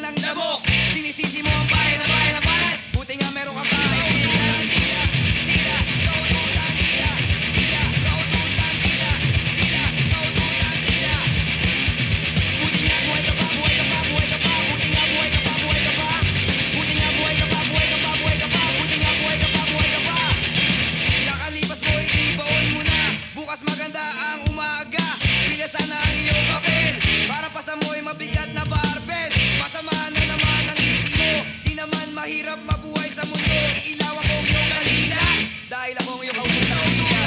ng damok. Sinisisi mo ang bayan na bayan na bayan. Buti nga meron kang kahit maganda ang umaga. Bila sana ang iyong papel. Para pasa mo'y mabigat na barbel. Masama na naman ang isip mo. Di naman mahirap mabuhay sa mundo. Ilaw akong iyong kanila. Dahil akong iyong kautusan.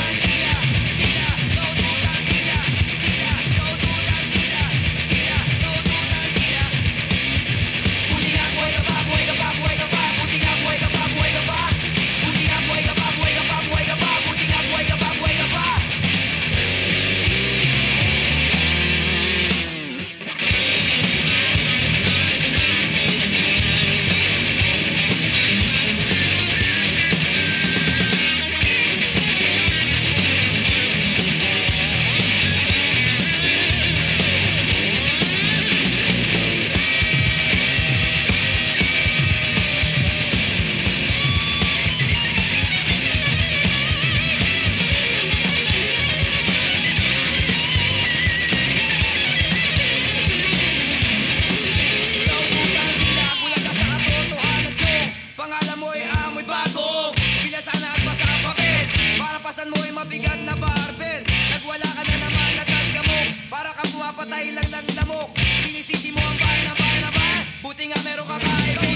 Mo'y mabigat na barbel. Nagwala ka na naman at nagkamok. Para kang pumapatay lang ng lamok. Sinisisi mo ang bayan na bayan na bayan. Buti nga meron ka kahit